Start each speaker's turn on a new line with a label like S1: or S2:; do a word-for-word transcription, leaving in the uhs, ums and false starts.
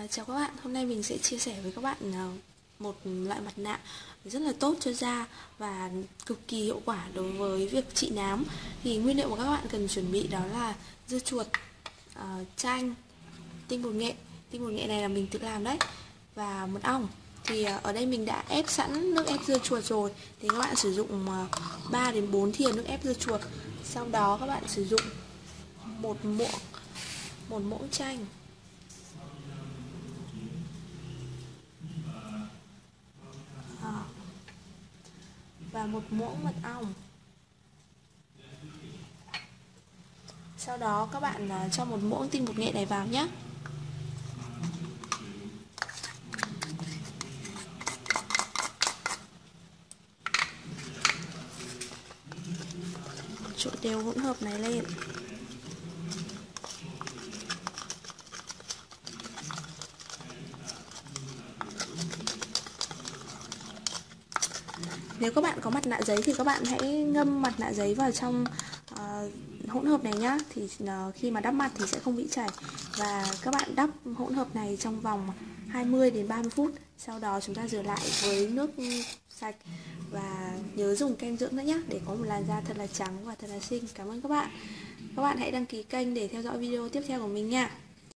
S1: À, chào các bạn, hôm nay mình sẽ chia sẻ với các bạn à, một loại mặt nạ rất là tốt cho da và cực kỳ hiệu quả đối với việc trị nám. Thì nguyên liệu mà các bạn cần chuẩn bị đó là dưa chuột, à, chanh, tinh bột nghệ. Tinh bột nghệ này là mình tự làm đấy, và mật ong. Thì à, ở đây mình đã ép sẵn nước ép dưa chuột rồi. Thì các bạn sử dụng à, ba đến bốn thìa nước ép dưa chuột. Sau đó các bạn sử dụng một muỗng một muỗng chanh, và một muỗng mật ong. Sau đó các bạn cho một muỗng tinh bột nghệ này vào nhé. Trộn đều hỗn hợp này lên. Nếu các bạn có mặt nạ giấy thì các bạn hãy ngâm mặt nạ giấy vào trong uh, hỗn hợp này nhá. Thì uh, khi mà đắp mặt thì sẽ không bị chảy. Và các bạn đắp hỗn hợp này trong vòng hai mươi đến ba mươi phút. Sau đó chúng ta rửa lại với nước sạch. Và nhớ dùng kem dưỡng nữa nhé, để có một làn da thật là trắng và thật là xinh. Cảm ơn các bạn. Các bạn hãy đăng ký kênh để theo dõi video tiếp theo của mình nha.